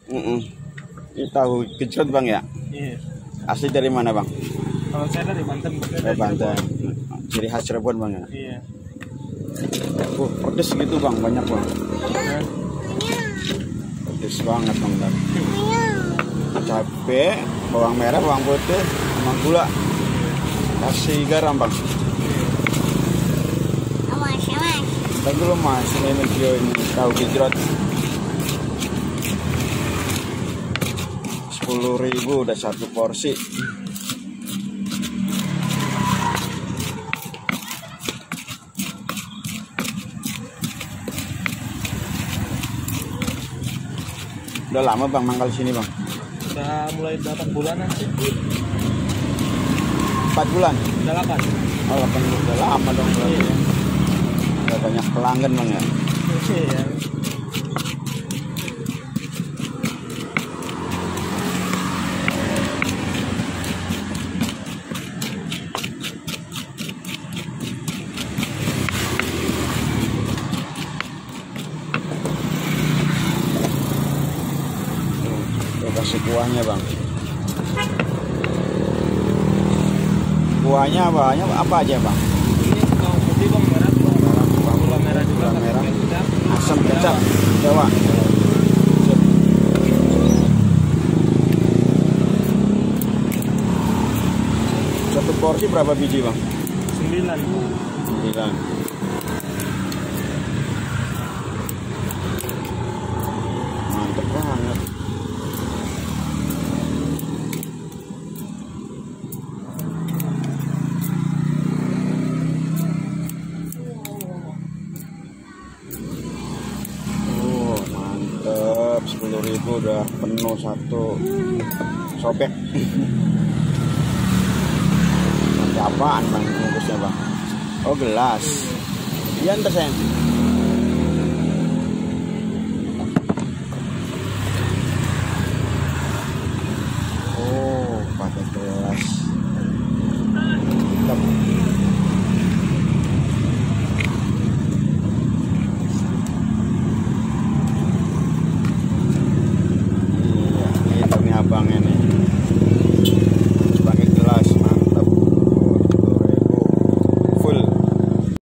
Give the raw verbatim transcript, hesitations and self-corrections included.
Mm -mm. Ini tahu gejrot bang ya? Iya. Asli dari mana bang? Kalau saya dari Banten. Dari Banten. Ciri khas Cirebon bang ya? Iya. Oh, pedes gitu bang, banyak bang. Nah. Pedes banget bang. Bang. Cabai, bawang merah, bawang putih, sama gula. Kasih garam bang. Tadi dulu mas, ini video ini tahu gejrot. Sepuluh ribu udah satu porsi. Udah lama bang mangkal sini bang? Udah mulai delapan bulanan sih. empat bulan? delapan. Oh delapan bulan, udah lama dong. Iya. Udah banyak pelanggan bang ya? Iya. Kasih kuahnya bang. Kuahnya banyak apa aja bang? Ini bawang putih, bawang merah, bawang merah, bawang merah juga, merah, kecap, asam, kecap, Jawa. Satu porsi berapa biji bang? Sembilan. Sembilan. Mantep banget. Sepuluh ribu udah penuh satu sobek. Pakai apaan bang bungkusnya bang? Oh gelas. Iya ntar sayang.